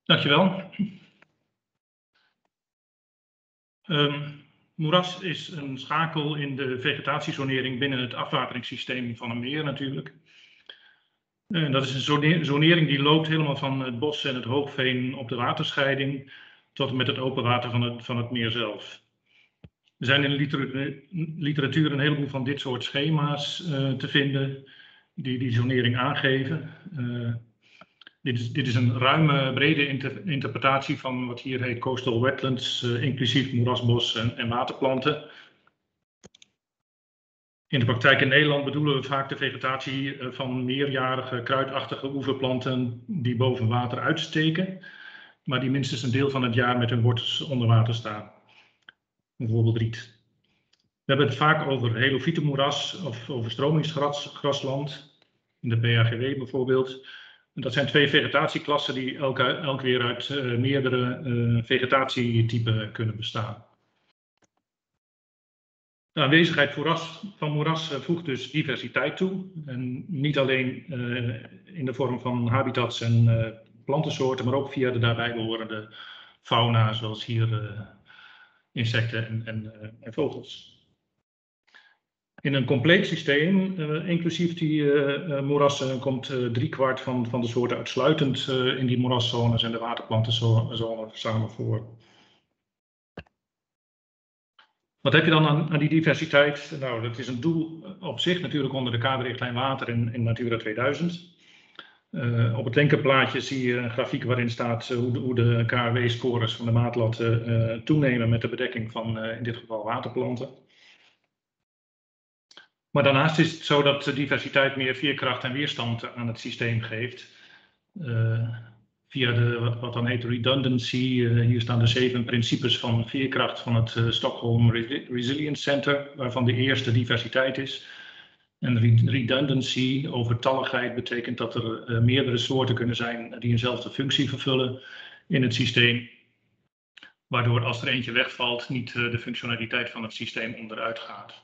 Dankjewel. Moeras is een schakel in de vegetatiezonering binnen het afwateringssysteem van een meer natuurlijk. Dat is een zonering die loopt helemaal van het bos en het hoogveen op de waterscheiding tot en met het open water van het meer zelf. Er zijn in de literatuur een heleboel van dit soort schema's te vinden die zonering aangeven. Dit is een ruime, brede interpretatie van wat hier heet coastal wetlands, inclusief moerasbos en waterplanten. In de praktijk in Nederland bedoelen we vaak de vegetatie van meerjarige kruidachtige oeverplanten die boven water uitsteken, maar die minstens een deel van het jaar met hun wortels onder water staan. Bijvoorbeeld riet. We hebben het vaak over helofietenmoeras of overstromingsgrasland, in de PAGW bijvoorbeeld. Dat zijn twee vegetatieklassen die elk weer uit meerdere vegetatietypen kunnen bestaan. De aanwezigheid van moeras voegt dus diversiteit toe. En niet alleen in de vorm van habitats en plantensoorten, maar ook via de daarbij behorende fauna, zoals hier insecten en vogels. In een compleet systeem, inclusief die moerassen, komt 3/4 van de soorten uitsluitend in die moeraszones en de waterplantenzone samen voor. Wat heb je dan aan die diversiteit? Nou, dat is een doel op zich natuurlijk onder de kaderrichtlijn water in Natura 2000. Op het linkerplaatje zie je een grafiek waarin staat hoe de KRW-scores van de maatlatten toenemen met de bedekking van in dit geval waterplanten. Maar daarnaast is het zo dat de diversiteit meer veerkracht en weerstand aan het systeem geeft. Via wat dan heet redundancy. Hier staan de 7 principes van veerkracht van het Stockholm Resilience Center, waarvan de eerste diversiteit is. En redundancy, overtalligheid, betekent dat er meerdere soorten kunnen zijn die eenzelfde functie vervullen in het systeem. Waardoor als er eentje wegvalt, niet de functionaliteit van het systeem onderuit gaat.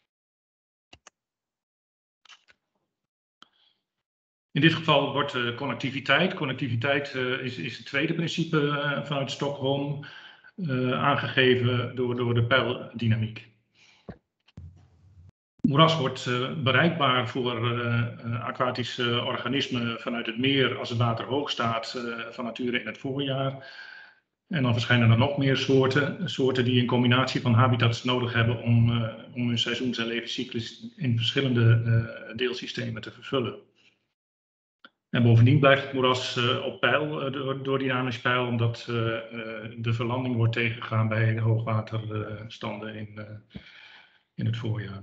In dit geval wordt connectiviteit. Connectiviteit is het tweede principe vanuit Stockholm, aangegeven door de pijldynamiek. Moeras wordt bereikbaar voor aquatische organismen vanuit het meer als het water hoog staat van nature in het voorjaar. En dan verschijnen er nog meer soorten die een combinatie van habitats nodig hebben om hun seizoens- en levenscyclus in verschillende deelsystemen te vervullen. En bovendien blijft het moeras op peil door dynamisch peil, omdat de verlanding wordt tegengegaan bij hoogwaterstanden in het voorjaar.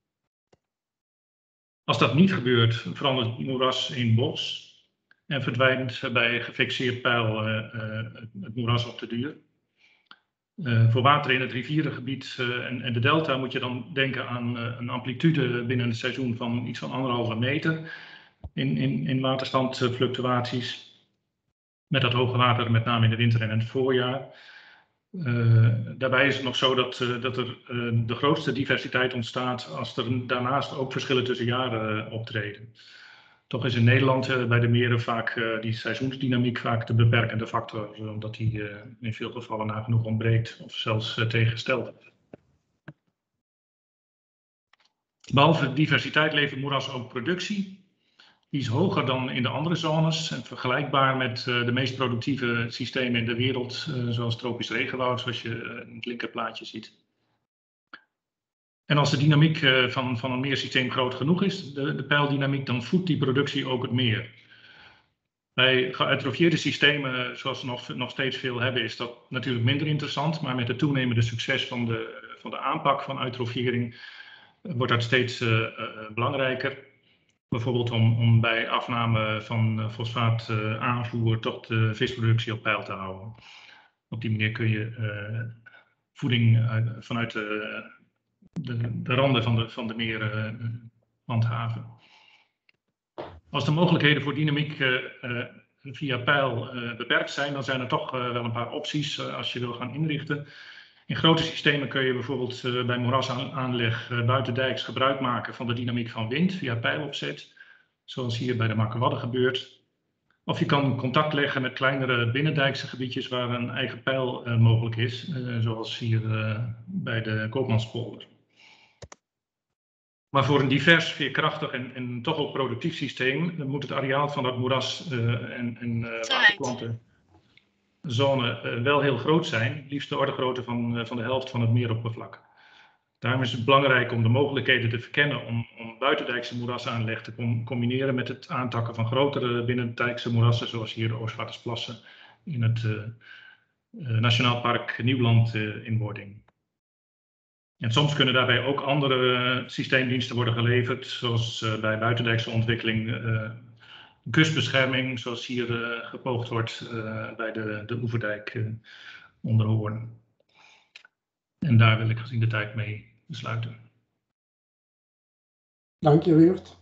Als dat niet gebeurt, verandert het moeras in bos en verdwijnt bij gefixeerd peil het moeras op de duur. Voor water in het rivierengebied en de delta moet je dan denken aan een amplitude binnen het seizoen van iets van 1,5 meter. In waterstandfluctuaties, met dat hoge water met name in de winter en in het voorjaar. Daarbij is het nog zo dat er de grootste diversiteit ontstaat als er daarnaast ook verschillen tussen jaren optreden. Toch is in Nederland bij de meren vaak die seizoensdynamiek vaak de beperkende factor, omdat die in veel gevallen nagenoeg ontbreekt of zelfs tegengesteld is. Behalve diversiteit levert moeras ook productie. Die is hoger dan in de andere zones en vergelijkbaar met de meest productieve systemen in de wereld, zoals tropisch regenwoud, zoals je in het linkerplaatje ziet. En als de dynamiek van een meersysteem groot genoeg is, de pijldynamiek, dan voedt die productie ook het meer. Bij geëutrofieerde systemen, zoals we nog steeds veel hebben, is dat natuurlijk minder interessant, maar met het toenemende succes van de aanpak van eutrofiering wordt dat steeds belangrijker. Bijvoorbeeld om bij afname van fosfaat aanvoer toch de visproductie op peil te houden. Op die manier kun je voeding vanuit de randen van de meren handhaven. Als de mogelijkheden voor dynamiek via peil beperkt zijn, dan zijn er toch wel een paar opties als je wil gaan inrichten. In grote systemen kun je bijvoorbeeld bij moerasaanleg buitendijks gebruik maken van de dynamiek van wind via peilopzet, zoals hier bij de Makkerwadden gebeurt. Of je kan contact leggen met kleinere binnendijkse gebiedjes waar een eigen peil mogelijk is, zoals hier bij de Koopmanspolder. Maar voor een divers, veerkrachtig en toch ook productief systeem moet het areaal van dat moeras en waterplantenzone wel heel groot zijn, liefst de ordegrootte van de helft van het meeroppervlak. Daarom is het belangrijk om de mogelijkheden te verkennen om buitendijkse moerasaanleg te combineren met het aantakken van grotere binnendijkse moerassen, zoals hier de Oostvaardersplassen in het Nationaal Park Nieuwland in wording. En soms kunnen daarbij ook andere systeemdiensten worden geleverd, zoals bij buitendijkse ontwikkeling, kustbescherming, zoals hier gepoogd wordt bij de Oeverdijk onder Hoorn. En daar wil ik gezien de tijd mee besluiten. Dank je, Weert.